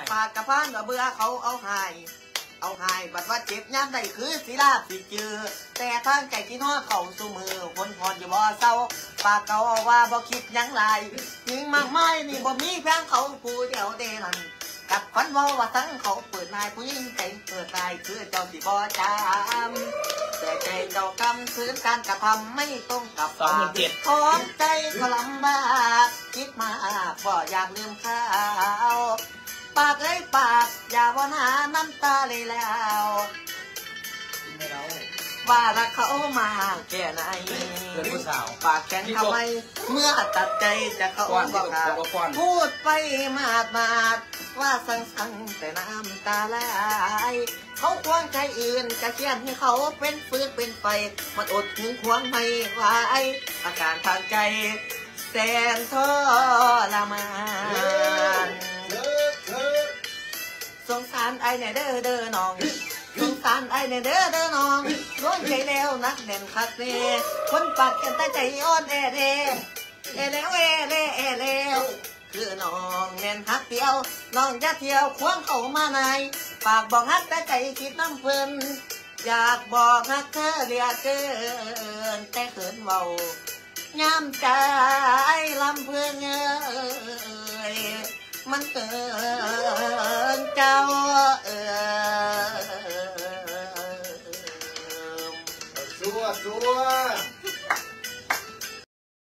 ปากกระพานเบื่อเขาเอาหายบัดว่าเจ็บย้ำได้คือสิลาบสิจือแต่ทางใจที่น้อเขาสู้มือคนพรอยู่บ่เศร้าปากเขาว่าบ่คิดยังไรยิงมากมายนี่บ่มีแพงเขาผู้เดียวเดลันกับควันว่าทั้งเขาเปิดนายผู้หญิงใจเปิดนายคือเจ้าสิบ่จำแต่ใจเจ้ากำคืนการกระทำไม่ตรงกับปากของใจก็ลำบากคิดมาบ่อยากลืมข้าวปากปากอย่าวนหาน้ำตาเลยแล้วว่ารักเขามาแค่ไหนปากแข็งทำไมเมื่อตัดใจจะเขาบอกพูดไปมาดว่าสั่งแต่น้ำตาไหลเขาควงใจอื่นจะเขียนให้เขาเป็นฟืนเป็นไฟมันอดถึงควงไม่ไหวอาการทางใจแสนทรมานสงสารไอ้เนี่ยเด้อน้องสงสารไอ้เนี่ยเด้อน้องร้อนใจแล้วนักเด่นคักเน่คนปักกันแต่ใจอ่อนแล้วคือน้องเน่นฮักเดียวน้องจะเที่ยวควงเขามาในปากบอกฮักแต่ใจคิดน้ำเพลินอยากบอกฮักเธอเรียกเกินแต่เขินเบาย้ำใจลำเพื่อนมันเกินเจ้าซัว